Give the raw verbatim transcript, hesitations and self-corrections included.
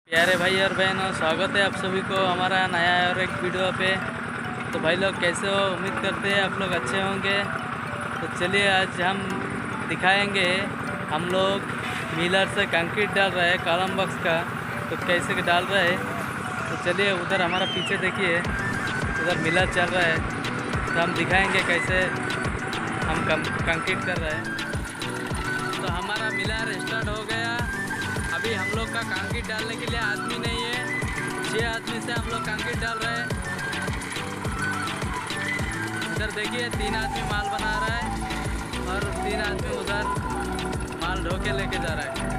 प्यारे भाई और बहनों, स्वागत है आप सभी को हमारा नया और एक वीडियो पे। तो भाई लोग कैसे हो? उम्मीद करते हैं आप लोग अच्छे होंगे। तो चलिए आज हम दिखाएंगे, हम लोग मिलर से कंक्रीट डाल रहे हैं कॉलम बॉक्स का। तो कैसे डाल रहे हैं, तो चलिए उधर हमारा पीछे देखिए, उधर मिलर चल रहा है। तो हम दिखाएंगे कैसे हम कंक्रीट कर रहे हैं। तो हमारा मिलर स्टार्ट हो गया। अभी हम लोग का कंक्रीट डालने के लिए आदमी नहीं है, छः आदमी से हम लोग कंक्रीट डाल रहे हैं। इधर देखिए तीन आदमी माल बना रहा है और तीन आदमी उधर माल ढो के लेके जा रहा है।